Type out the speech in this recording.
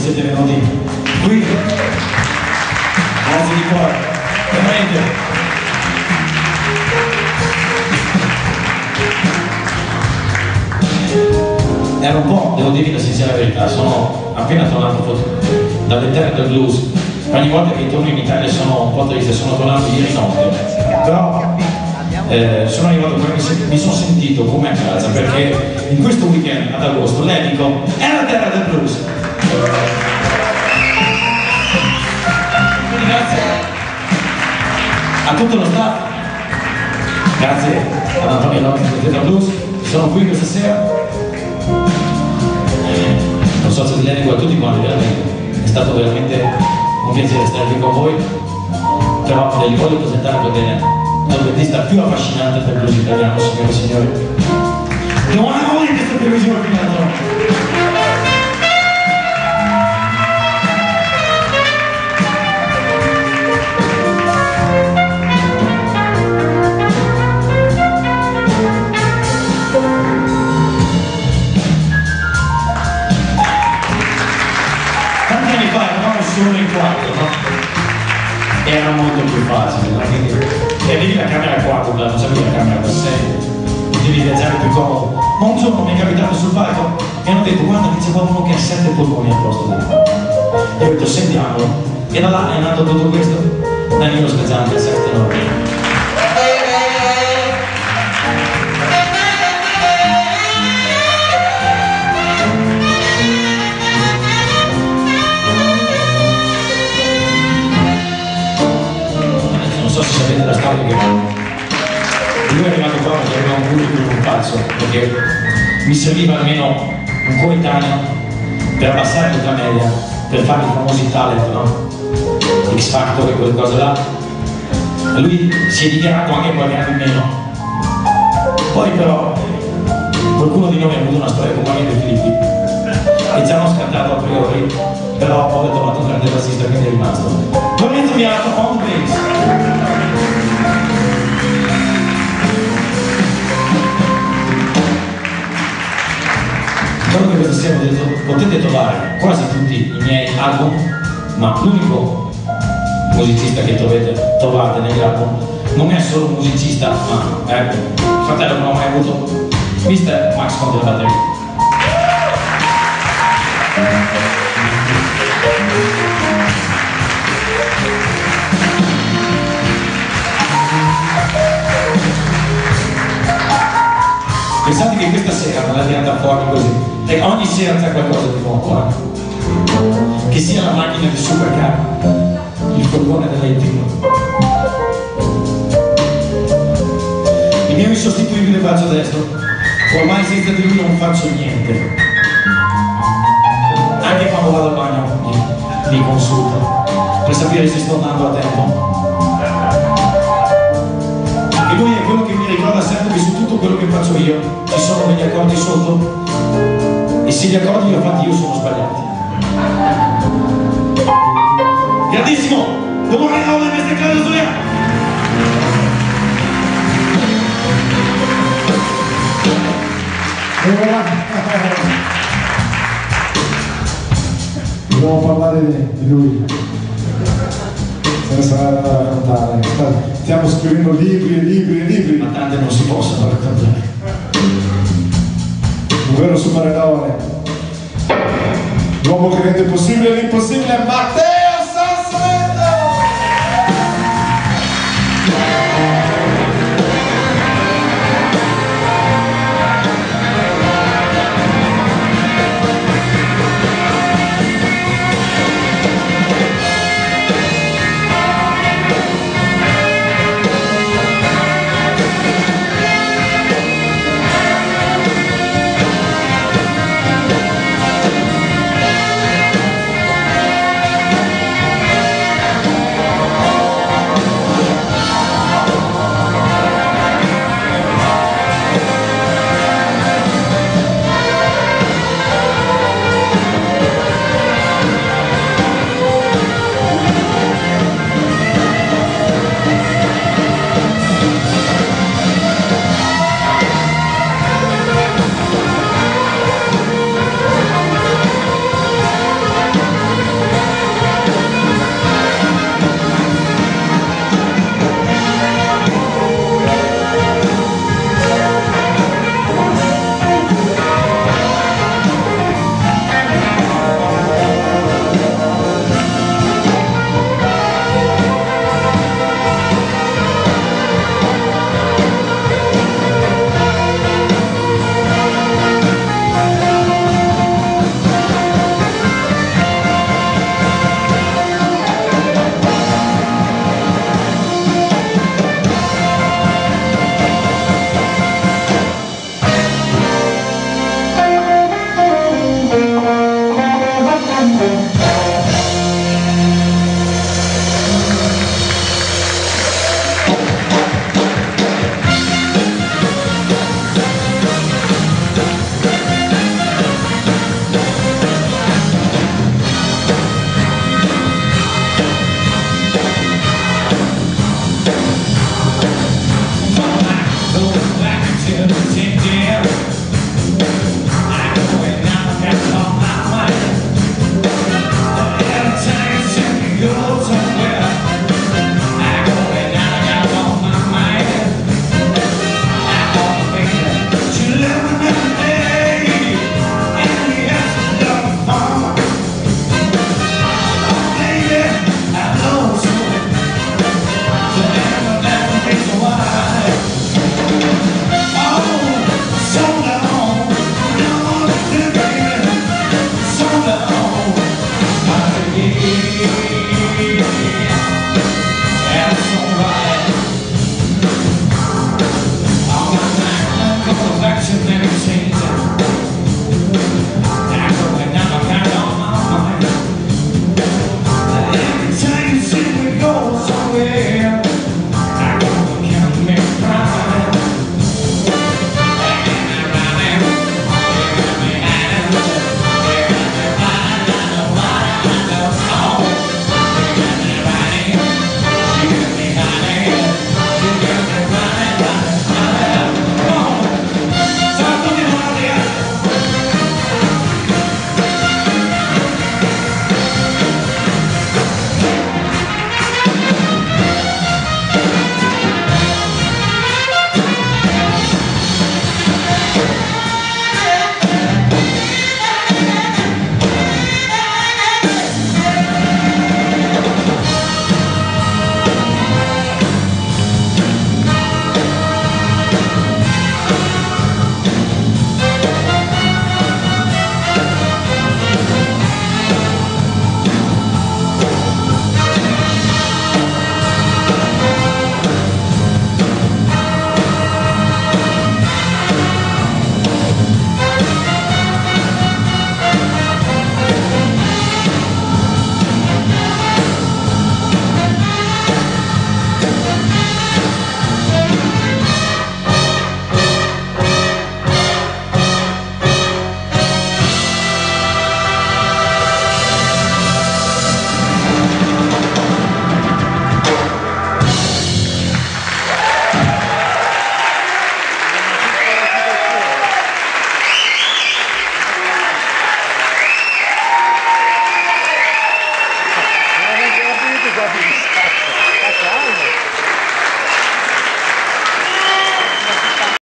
siete venuti qui. Grazie di cuore, veramente. Era un po', devo dirvi la sincera verità, sono appena tornato dalle terre del blues. Ogni volta che torno in Italia sono un po' triste, sono tornato ieri notte, però sono arrivato qua e mi sono sentito come a casa, perché in questo weekend ad agosto l'Edico è la terra del blues. Quindi grazie a tutto lo staff, grazie ad Antonio Lopez di Tetra Blues, sono qui questa sera. Non so se l'Edico a tutti quanti, veramente è stato veramente un piacere stare qui con voi, però vi voglio presentare perché è l'artista più affascinante del blues italiano, signore e signori. Non ha voglia di questa televisione fino alla notte. Tanti anni fa eravamo solo in quattro, no? Era molto più facile, no? Quindi, e avevi la camera a 4, non c'avevi la camera da 6, devi viaggiare più comodo. Ma un giorno mi è capitato sul palco e hanno detto: guarda che c'è qualcuno che ha 7 polmoni al posto del palco. E ho detto: sentiamolo. E da là è nato tutto questo. Danilo Scaggiante, 7 tenore. Non so se sapete la storia che lui è arrivato qua perché aveva un curriculum falso, perché mi serviva almeno un coetaneo per abbassare l'età media, per fare i famosi talent, no? X Factor e quelle cose là. E lui si è dichiarato anche qualche anno in meno. Poi però qualcuno di noi ha avuto una storia con Mario De Filippi e ci hanno scartato a priori, però poi ho trovato un grande bassista che mi è rimasto. Lorenzo Miato on bass. Quello che questa sera ho detto, potete trovare quasi tutti i miei album, ma l'unico musicista che trovate negli album non è solo un musicista, ma è il fratello che non ho mai avuto, Mr. Max Conte la batteria. Pensate che questa sera non l'ha tirata fuori così, e ogni sera c'è qualcosa di nuovo, che sia la macchina di supercar, il furgone dell'Elettrico. Il mio insostituibile braccio destro, ormai senza di lui non faccio niente, anche quando vado al bagno mi consulta per sapere se sto andando a tempo. E lui è quello che mi ricorda sempre che su tutto quello che faccio io ci sono degli accordi sotto, e se gli accordi li ho fatti io sono sbagliati. Grandissimo! Domani a in queste case suoniamo! Dobbiamo parlare di lui. Se ne sarà da raccontare. Stiamo scrivendo libri e libri e libri. Ma tante non si possono raccontare. Un vero supereroe. L'uomo che rende possibile l'impossibile, Matteo!